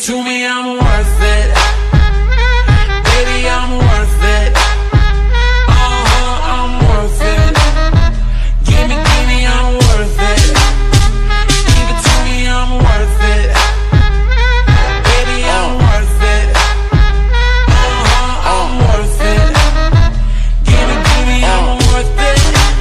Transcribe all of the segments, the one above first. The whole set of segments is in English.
to me, I'm worth it. Baby, I'm worth it. I'm worth it. Give me, I'm worth it. Give it to me, I'm worth it. Baby, I'm worth it. I'm worth it. Give me, I'm worth it.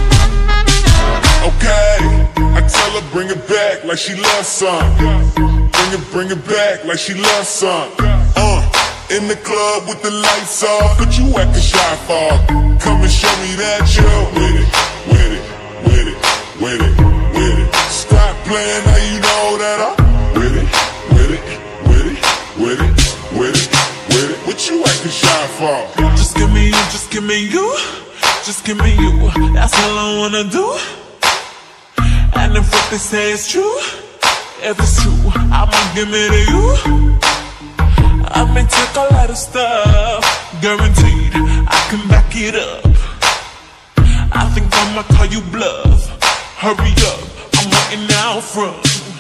Okay, I tell her bring it back like she loves some. Bring it back like she loves some. In the club with the lights off, but you acting shy for. Come and show me that you're with it, with it, with it, with it, with it. Stop playing, now you know that I'm with it, with it, with it, with it, with it, with it. What you acting shy for? Just give me you, just give me you, just give me you. That's all I wanna do. And if what they say is true, if it's true, I'ma give it to you. I may take a lot of stuff, guaranteed I can back it up. I think I'ma call you bluff. Hurry up, I'm waiting out front.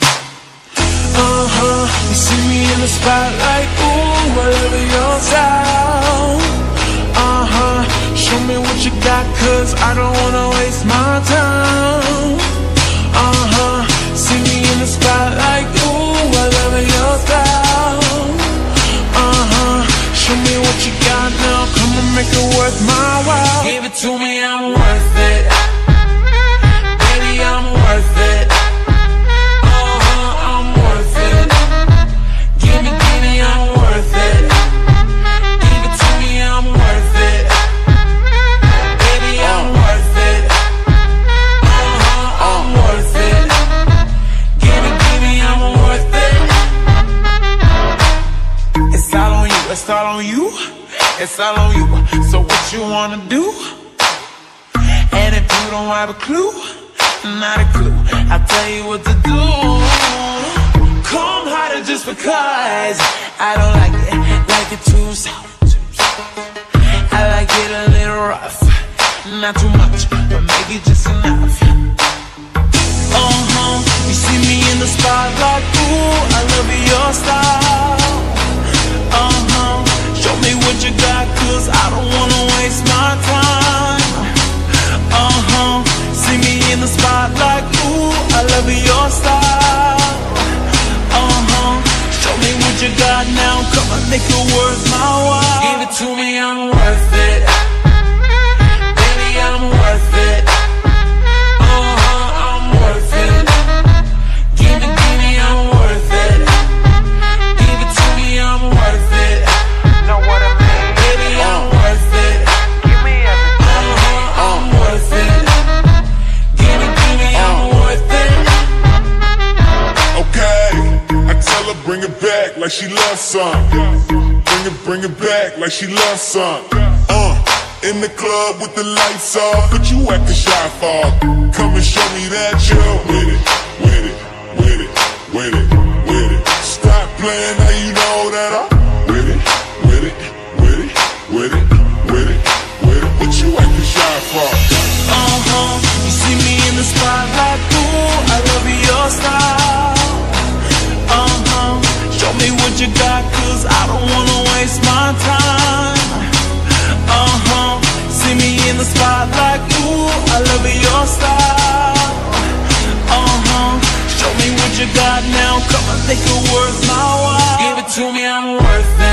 You see me in the spotlight, ooh, I love your style. Show me what you got, cause I don't wanna waste my time. See me in the spotlight, ooh, I love your style. Show me what you got now, come and make it worth my while. Give it to me, I'm worth it. Baby, I'm worth it. I'm worth it. Give me, I'm worth it. Give it to me, I'm worth it. Baby, I'm worth it. I'm worth it. Give me, I'm worth it. It's all on you, it's all on you, it's all on you. So what you wanna do? And if you don't have a clue, not a clue, I'll tell you what to do. Come harder just because I don't like it too soft. I like it a little rough, not too much, but maybe just enough. You see me in the spotlight, ooh, I love your style. Show me what you got, cause I don't wanna waste my time. See me in the spotlight, ooh, I love your style. Show me what you got now, come on, make it worth my while. Give it to me, I'm worth it. Baby, I'm worth it. I'm worth it. Give me, I'm worth it. Give it to me, I'm worth it. Know what I mean? Baby, I'm worth it. Give me everything. I'm worth it. Give me, I'm worth it. Okay, I tell her bring it back like she loves some. Bring it back like she loves some. In the club with the lights off, but you acting shy for. Come and show me that you're with it, with it, with it, with it, with it. Stop playing, now you know that I'm with it, with it, with it, with it, with it, with it. What you acting shy for? You see me in the spotlight, ooh, I love your style. Show me what you got, cause I don't wanna waste my time. See me in the spotlight, ooh, I love your style. Show me what you got now, come on, make it worth my while. Give it to me, I'm worth it.